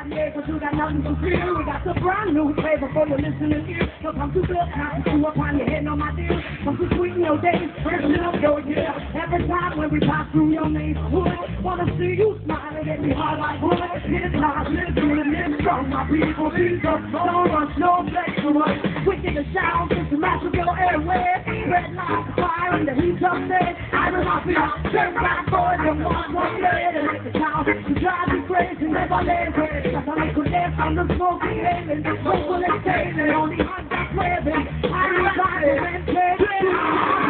Yeah, cause you got nothing to fear. We got the brand new flavor for your listening ear. So come to good, not to chew upon your head, on my deal. Come to sweeten your days, freshen up your year. Every time when we pass through your neighborhood, wanna see you smile and get me hard like wood. It's not listening, it's strong, my people, Jesus. Don't rush, no flex to us. Wicked the sound, it's the master of your airways. Red light, fire, and the heat up there. Irie Maffia, turn back boys and one day. To make the town, to drive you crazy, never let it. That's how I could dance on the smoky hailing. Vocal exhaling, only hot that's waving. Irie Maffia, and